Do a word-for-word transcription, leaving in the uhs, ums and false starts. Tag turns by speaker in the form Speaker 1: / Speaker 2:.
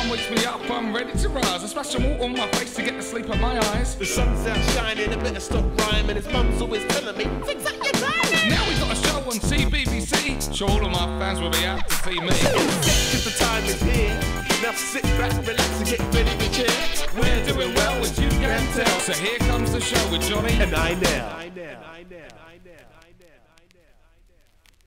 Speaker 1: sun wakes me up, I'm ready to rise. I splash some water on my face to get the sleep out my eyes.
Speaker 2: The sun's out shining, a bit of stop rhyming. His mum's always telling me, fix up your timing.
Speaker 1: Now we got a show on C B B C, sure all of my fans will be out to see me.
Speaker 2: Cause the time is here. Now sit back, relax and get ready to cheer.
Speaker 1: We're doing well as you can tell. So here comes the show with Johnny
Speaker 3: and Inel.